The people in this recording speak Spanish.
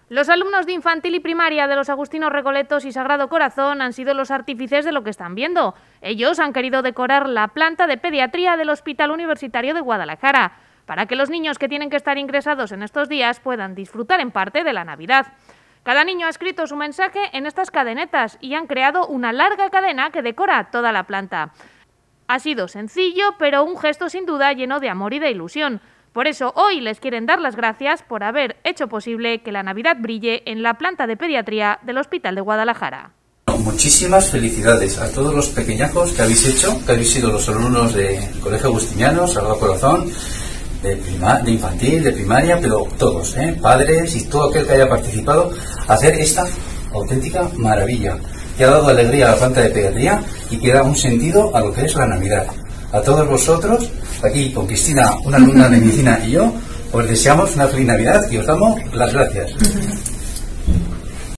Los alumnos de infantil y primaria de los Agustinos Recoletos y Sagrado Corazón han sido los artífices de lo que están viendo. Ellos han querido decorar la planta de pediatría del Hospital Universitario de Guadalajara, para que los niños que tienen que estar ingresados en estos días puedan disfrutar en parte de la Navidad. Cada niño ha escrito su mensaje en estas cadenetas y han creado una larga cadena que decora toda la planta. Ha sido sencillo, pero un gesto sin duda lleno de amor y de ilusión. Por eso hoy les quieren dar las gracias por haber hecho posible que la Navidad brille en la planta de pediatría del Hospital de Guadalajara. Muchísimas felicidades a todos los pequeñajos que habéis hecho, que habéis sido los alumnos del Colegio Agustiniano, Sagrado Corazón, de infantil, de primaria, pero todos, padres y todo aquel que haya participado, a hacer esta auténtica maravilla, que ha dado alegría a la planta de pediatría y que da un sentido a lo que es la Navidad. A todos vosotros, aquí con Cristina, una alumna de medicina y yo, os deseamos una feliz Navidad y os damos las gracias.